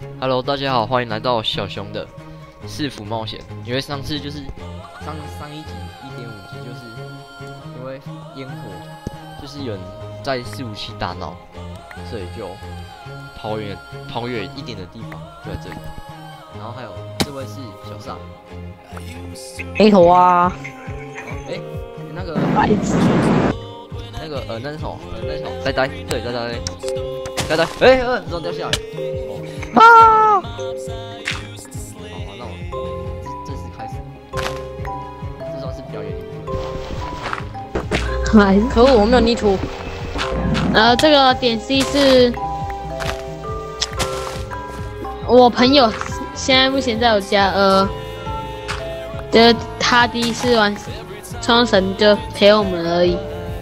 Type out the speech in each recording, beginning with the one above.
Hello， 大家好，欢迎来到小熊的市府冒险。因为上次就是上一集1.5集，就是因为烟火，就是有人在457大闹，所以就跑远一点的地方就在这里。然后还有这位是小萨， 黑头啊， 那个白痴， 那是什么？呆呆，对，呆，怎么掉下来？ 啊！ 好，那我正式开始，这算是表演一部。 可恶，我没有泥土。 这个点 C 是我朋友，现在目前在我家，就是他第一次玩冲绳就陪我们而已。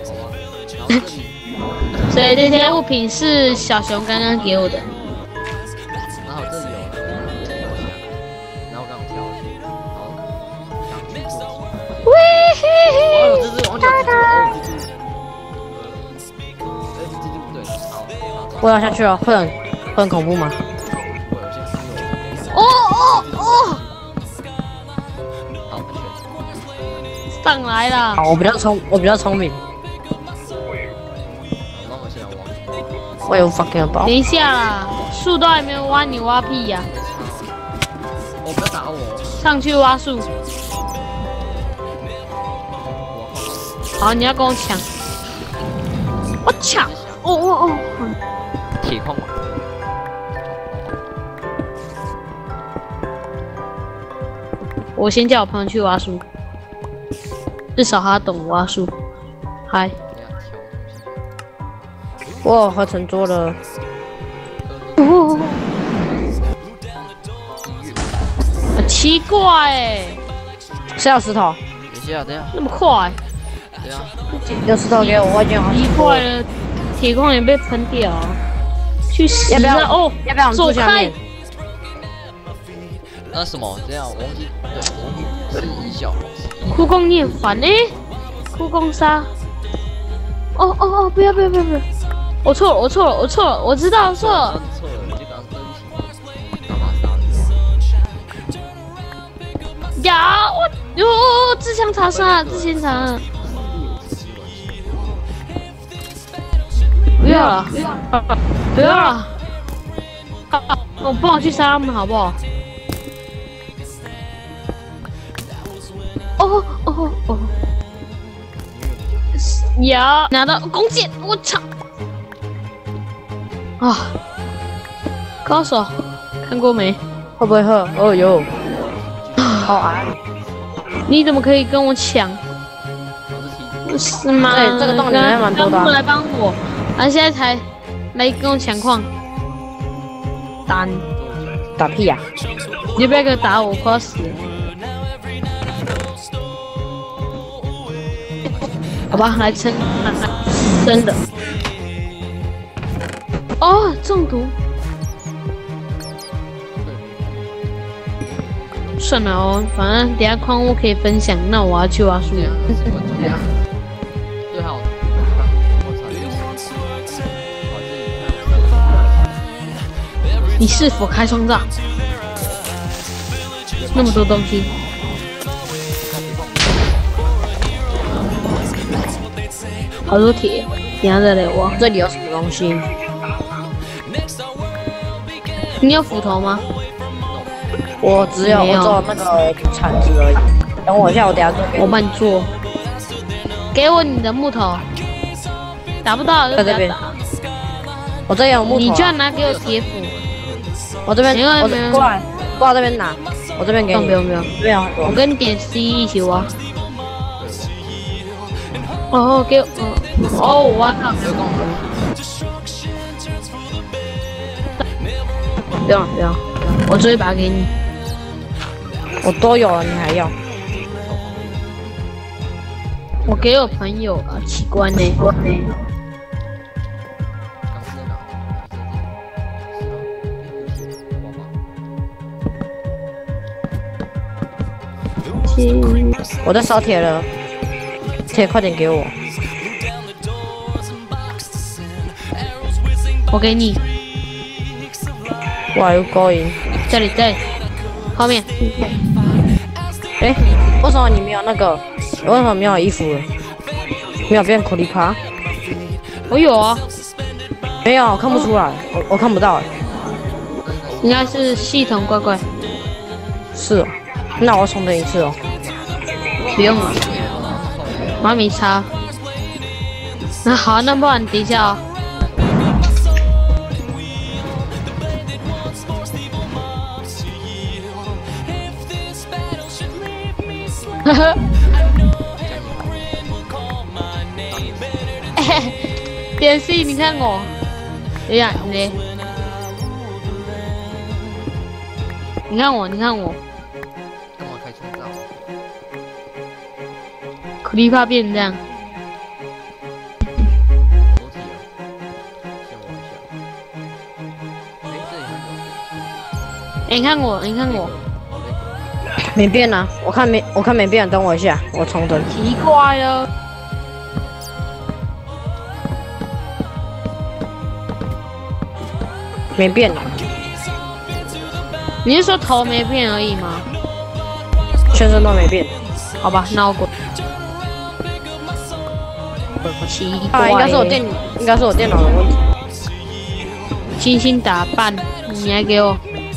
所以这些物品是小熊刚刚给我的。 然后这里有然后刚好跳下去，然后刚去做。 喂嘿哦， 嘿！ 这是王九蜘蛛不对，好， 我要下去了，会很恐怖吗？ 我有些失误。 哦！ 好，安全。 上来了。 好，我比较聪明。 那我现在往。 我有 fucking 包等。一下啦，树都还没有挖，你挖屁呀、 哦，不要打我。 上去挖树。好，你要跟我抢。我抢！哦！ 铁矿嘛。 我先叫我朋友去挖树，至少他懂挖树。嗨， 我合成桌了。 哦，很奇怪哎， 是要石头？ 等一下， 那么快， 有石头给我，我已经好奇怪了，铁矿也被喷掉了，去死了哦！ 要不要我们走开住下面？！ 那什么？这样我忘记，对，是一小。 哭公你很烦哎，哭公杀！哦！不要！我错了，我知道我错了。 错了，就刚刚对不起，干嘛杀你？ 呀，自相残杀，自相残杀。不要了，我帮我去杀他们好不好？哦，呀，拿到弓箭，我操！啊，高手，看过没？ 会不会喝？哦哟，好矮。 你怎么可以跟我抢？是吗？ 对这个洞里面蛮多的啊刚来帮我，他现在才来跟我抢矿，打你！ 打屁呀！ 你不要给我打我，快要死了。好吧，来撑，真的。哦，中毒。算了哦，反正等下矿物可以分享，那我要去挖树。 最好。 你是否开创造？那么多东西。好多铁，等下再来挖。 这里有什么东西？ 你有斧头吗？ 我只有没有那个铲子而已。等我一下，我等下做。 我帮你做。给我你的木头，打不到就不在这边要打。 我这边有木头啊。 你就要拿给我铁斧。 我这边， 没有我过来这边拿。我这边给你。 不用， 这边有很多。 我跟你点 C 一起挖。哦，给我，我挖到。不用，我这一把给你。 我都有了，你还要？ 我给我朋友啊，奇怪呢。 我在烧铁了，铁快点给我。 我给你。 Where are you going？ 这里后面。 哎，为什么你没有那个？为什么没有衣服了？没有变苦力怕？ 我有啊， 没有，看不出来，我看不到哎。 应该是系统怪怪。 是哦，那我重等一次哦。 不用了，我还没擦。那好，那不然等一下哦。呵呵。电视，你看我，对呀，你看我， 干嘛开窗照？ 苦力怕变成这样。 裸体啊，先玩一下。哎，这里还有。 你看我， 没变啊，我看没变，等我一下，我重登。 奇怪了。 没变了。 你是说头没变而已吗？ 全身都没变。 好吧，那我滚。奇怪、 应该是我电脑的问题。 精心打扮，你还给我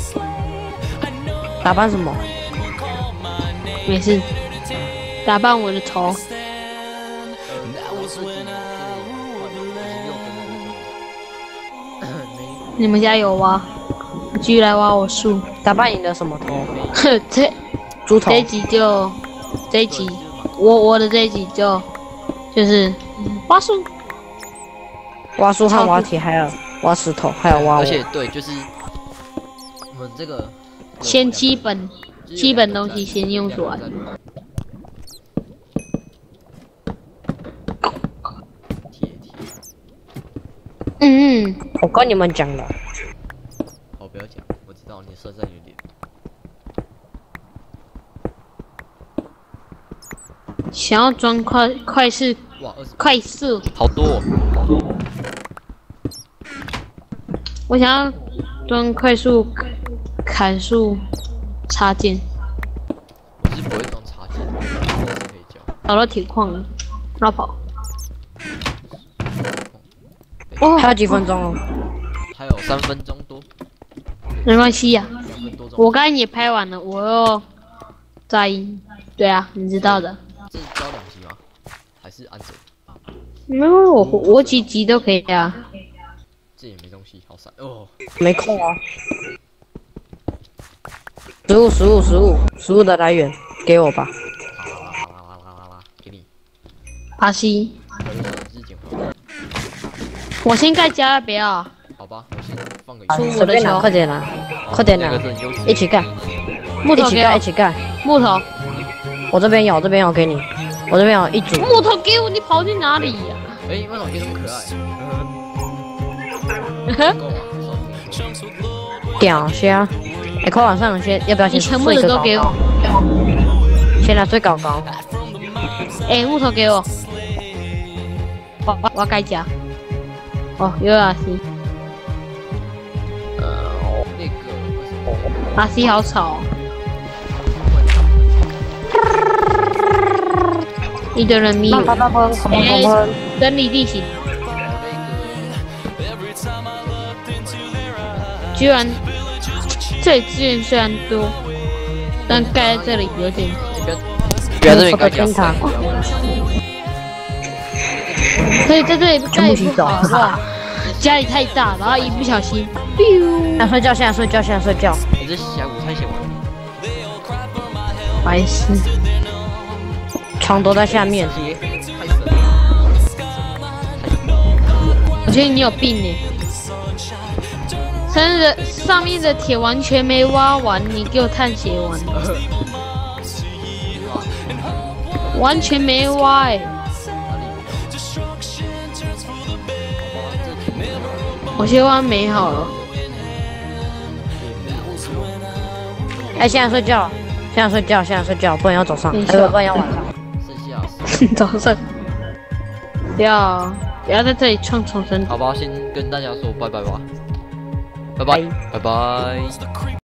打扮什么？ 没事，打扮我的头。你们家有挖？继续来挖我树。 打扮你的什么头？ 这猪头。 这一集，我的这一集就是挖树、 挖树和挖铁，还有挖石头，还有挖我。 而且对，就是我们这个先基本东西先用出来。嗯， 我跟你们讲了。 好，不要讲，我知道你的色在有点。 想要装快速， 哇， 快速， 好多、哦。 我想要装快速砍树插件。 我是不会装插件，但是可以教。 找到铁矿了，绕跑。 哦，还有几分钟哦？ 还有3分钟多。 没关系呀、 3分多钟。 我刚才也拍完了，我又在，对啊，你知道的。 这是交2集吗？还是按着？ 没有，我几集都可以啊。 这也没东西，好闪哦。 没空啊。食物的来源给我吧。 啦，给你。 巴西。 日检我先盖加不要。 好吧，我先放个。 出我的球， 快点拿，快点拿，一起盖。 木头给我， 一起盖。 木头。 我这边有，给你。我这边有一组。 木头给我，你跑去哪里呀？ 哎，为什么可以这么可爱？ 屌虾！哎，快晚上先，要不要先全部的都给我。 先来最高。 哎，木头给我。我要盖加。哦，有RC。 那个。 RC 好吵、哦。一堆人迷我。哎，整理地形。居然，这里资源虽然多，但盖在这里有点。 不要这边盖加。 所以在这里盖也不好，好不好？家里太大，然后一不小心， 想睡觉，现在睡觉。 你这下午才写完。 白痴。 床都在下面。 我觉得你有病呢。上面的铁完全没挖完，你给我探血完，完全没挖哎、我先挖没好了。 哎，现在睡觉，不然要早上，不然要晚上。 早上。不要在这里创重生。 好吧，先跟大家说拜拜吧。 拜拜拜拜。